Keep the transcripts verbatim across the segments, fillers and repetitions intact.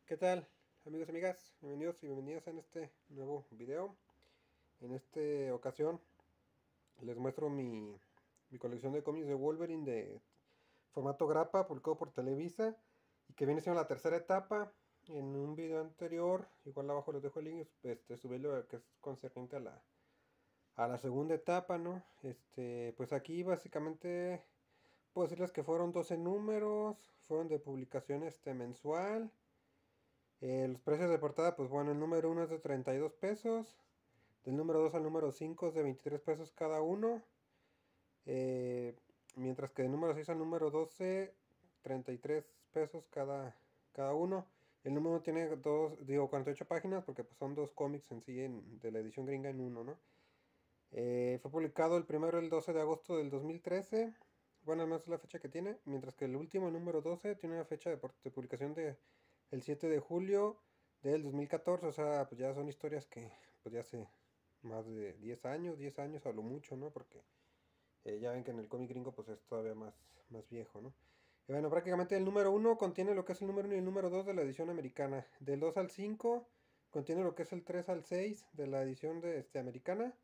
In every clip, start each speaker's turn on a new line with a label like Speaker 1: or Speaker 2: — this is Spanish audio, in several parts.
Speaker 1: ¿Qué tal, amigos y amigas? Bienvenidos y bienvenidas en este nuevo video. En esta ocasión les muestro mi, mi colección de cómics de Wolverine de formato grapa, publicado por Televisa, y que viene siendo la tercera etapa. En un video anterior, igual abajo les dejo el link, este, subí lo que es concerniente a la, a la segunda etapa, ¿no? Este, pues aquí básicamente puedo decirles que fueron doce números, fueron de publicación este, mensual. Eh, los precios de portada, pues bueno, el número uno es de treinta y dos pesos. Del número dos al número cinco es de veintitrés pesos cada uno. Eh, Mientras que del número seis al número doce, treinta y tres pesos cada, cada uno. El número uno tiene dos, digo, cuarenta y ocho páginas porque pues, son dos cómics en sí en- de la edición gringa en uno, ¿no? Eh, fue publicado el primero el doce de agosto del dos mil trece. Bueno, al menos es la fecha que tiene. Mientras que el último, el número doce, tiene una fecha de, por- de publicación de el siete de julio del dos mil catorce. O sea, pues ya son historias que pues ya hace más de diez años, diez años a lo mucho, ¿no? Porque eh, ya ven que en el cómic gringo pues es todavía más, más viejo, ¿no? Y bueno, prácticamente el número uno contiene lo que es el número uno y el número dos de la edición americana. Del dos al cinco contiene lo que es el tres al seis de la edición de, este, americana.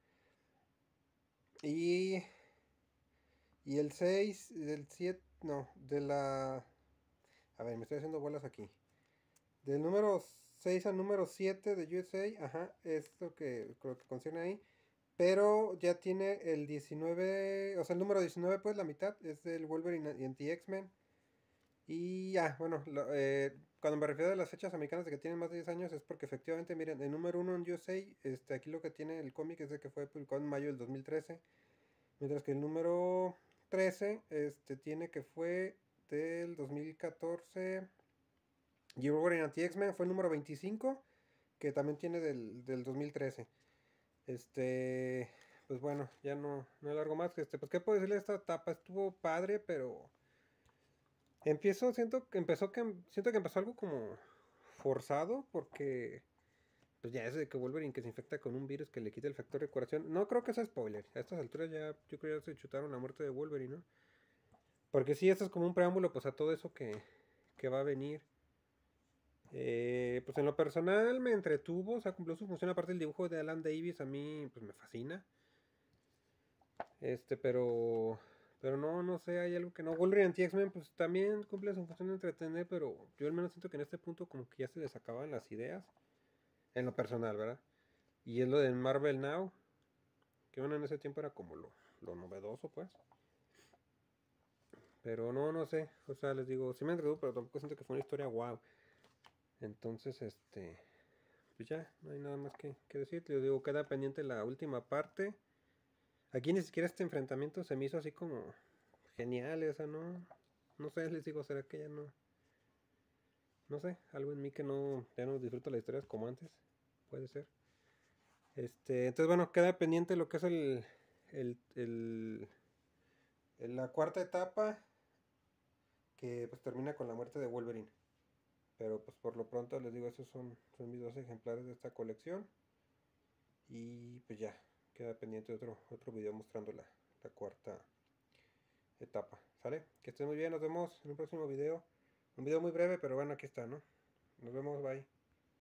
Speaker 1: Y, y el seis del siete, no, de la... A ver, me estoy haciendo bolas aquí. Del número seis al número siete de U S A, ajá, es lo que creo que concierne ahí. Pero ya tiene el diecinueve, o sea, el número diecinueve, pues la mitad, es del Wolverine y Anti-X-Men. Y ya, bueno, lo- eh, cuando me refiero a las fechas americanas de que tienen más de diez años, es porque efectivamente, miren, el número uno en U S A, este, aquí lo que tiene el cómic es de que fue publicado en mayo del dos mil trece. Mientras que el número trece este, tiene que fue del dos mil catorce. Y Wolverine Anti-X-Men fue el número veinticinco, que también tiene del, del dos mil trece. Este, pues bueno, ya no, no largo más. Este, pues qué puedo decirle de esta etapa, estuvo padre, pero empiezo, siento que empezó que siento que empezó algo como forzado, porque pues ya ese de que Wolverine que se infecta con un virus que le quita el factor de curación. No creo que sea spoiler. A estas alturas ya, yo creo que ya se chutaron la muerte de Wolverine, ¿no? Porque sí, esto es como un preámbulo pues a todo eso que, que va a venir. Eh, pues en lo personal me entretuvo, o sea, cumplió su función. Aparte el dibujo de Alan Davis a mí pues me fascina. Este, pero pero no, no sé, hay algo que no. Wolverine Anti-X-Men pues también cumple su función de entretener, pero yo al menos siento que en este punto como que ya se les acaban las ideas. En lo personal, ¿verdad? Y es lo de Marvel Now, que bueno, en ese tiempo era como lo, lo novedoso, pues. Pero no, no sé, o sea, les digo, sí me entretuvo, pero tampoco siento que fue una historia wow. Entonces, este, pues ya, no hay nada más que, que decir. Les digo, queda pendiente la última parte. Aquí ni siquiera este enfrentamiento se me hizo así como genial, o sea, no. No sé, les digo, será que ya no. No sé, algo en mí que no. Ya no disfruto las historias como antes. Puede ser. Este, entonces, bueno, queda pendiente lo que es el. El. el, el- la cuarta etapa. Que pues termina con la muerte de Wolverine. Pero pues por lo pronto les digo, esos son, son mis dos ejemplares de esta colección. Y pues ya, queda pendiente otro, otro video mostrando la, la cuarta etapa. ¿Sale? Que estén muy bien, nos vemos en un próximo video. Un video muy breve, pero bueno, aquí está, ¿no? Nos vemos, bye.